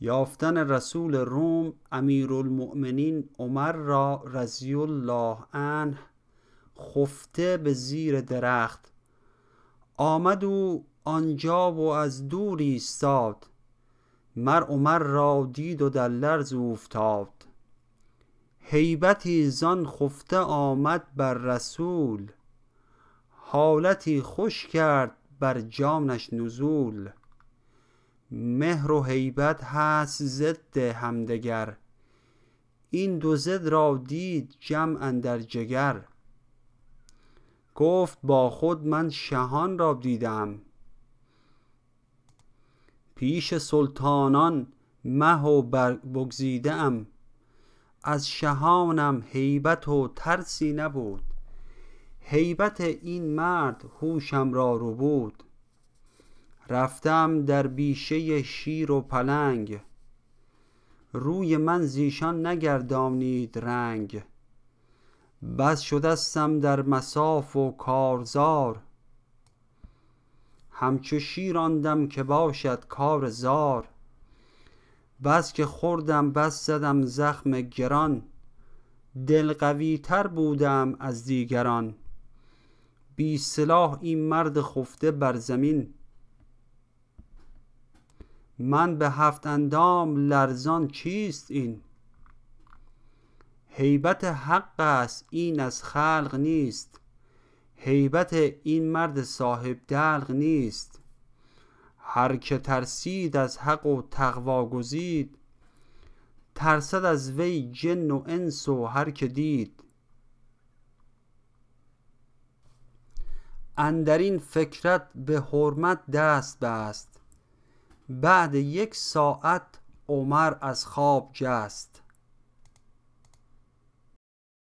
یافتن رسول روم امیرالمؤمنین عمر را رضی الله عنه خفته به زیر درخت. آمد او آنجا و از دور ایستاد، مر عمر را دید و در لرز اوفتاد. هیبتی زان خفته آمد بر رسول، حالتی خوش کرد بر جانش نزول. مهر و هیبت هست ضد همدگر، این دو ضد را دید جمع اندر جگر. گفت با خود من شهان را دیدم، پیش سلطانان مه و بگزیده ام. از شهانم هیبت و ترسی نبود، هیبت این مرد هوشم را ربود. رفتم در بیشه شیر و پلنگ، روی من زیشان نگردانید رنگ. بس شدستم در مصاف و کارزار، همچو شیر آن دم که باشد کار زار. بس که خوردم بس زدم زخم گران، دل قوی تر بودم از دیگران. بی سلاح این مرد خفته بر زمین، من به 7 اندام لرزان چیست این؟ هیبت حق است این از خلق نیست، هیبت این مرد صاحب دلق نیست. هر که ترسید از حق و تقوا گزید، ترسد از وی جن و انس و هر که دید. اندرین فکرت به حرمت دست بست، بعد 1 ساعت عمر از خواب جست.